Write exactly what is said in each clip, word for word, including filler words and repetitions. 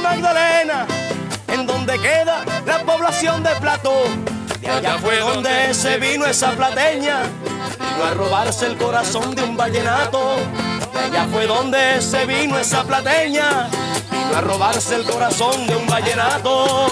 Magdalena, en donde queda la población de Plato. De allá fue donde se vino esa plateña, vino a robarse el corazón de un vallenato. De allá fue donde se vino esa plateña, vino a robarse el corazón de un vallenato.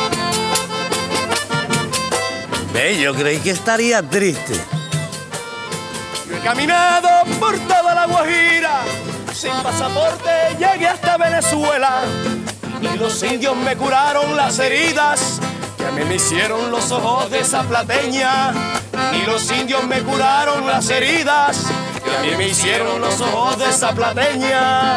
Ve, yo creí que estaría triste. Yo he caminado por toda la Guajira, sin pasaporte llegué hasta Venezuela, y los indios me curaron las heridas que a mí me hicieron los ojos de esa plateña. Y los indios me curaron las heridas que a mí me hicieron los ojos de esa plateña.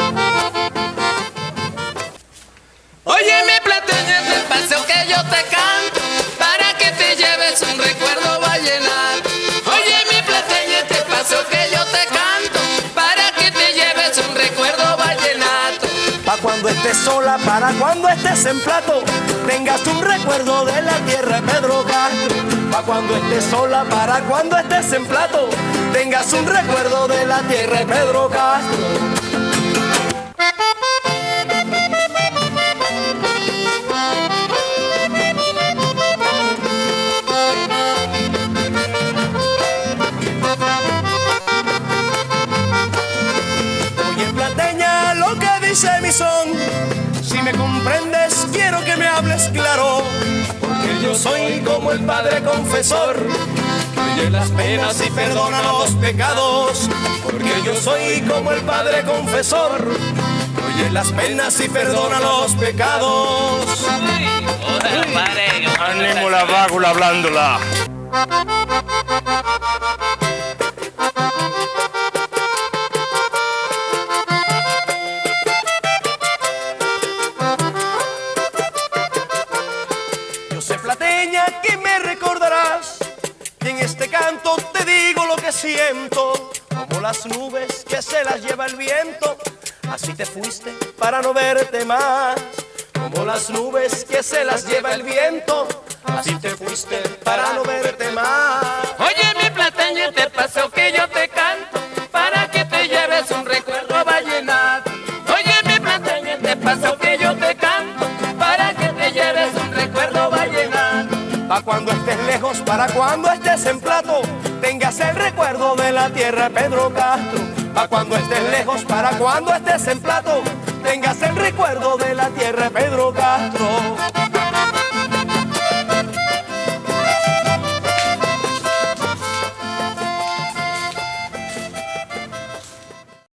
Oye, mi plateña, es el paseo que yo te canto, para que te lleves un recuerdo vallenato. Oye, mi plateña, este paseo que yo te canto, para que te lleves un recuerdo vallenato. Pa' cuando estés sola, para cuando estés en Plato, tengas un recuerdo de la tierra de Pedro Castro. Pa' cuando estés sola, para cuando estés en Plato, tengas un recuerdo de la tierra de Pedro Castro. Dice mi son, si me comprendes quiero que me hables claro, porque yo soy como el Padre Confesor, que oye las penas y perdona los pecados. Porque yo soy como el Padre Confesor, que oye las penas y perdona los pecados. Ánimo la válvula hablándola. Plateña, que me recordarás, y en este canto te digo lo que siento. Como las nubes que se las lleva el viento, así te fuiste para no verte más. Como las nubes que se las lleva el viento, así te fuiste para no verte más. Oye, mi plateña, este paseo que yo te canto, para que te lleves un recuerdo vallenato. Oye, mi plateña, este paseo que yo te canto, para que te lleves un recuerdo vallenato. Pa' cuando estés lejos, para cuando estés en Plato, tengas el recuerdo de la tierra de Pedro Castro. Pa' cuando estés lejos, para cuando estés en Plato, tengas el recuerdo de la tierra de Pedro Castro.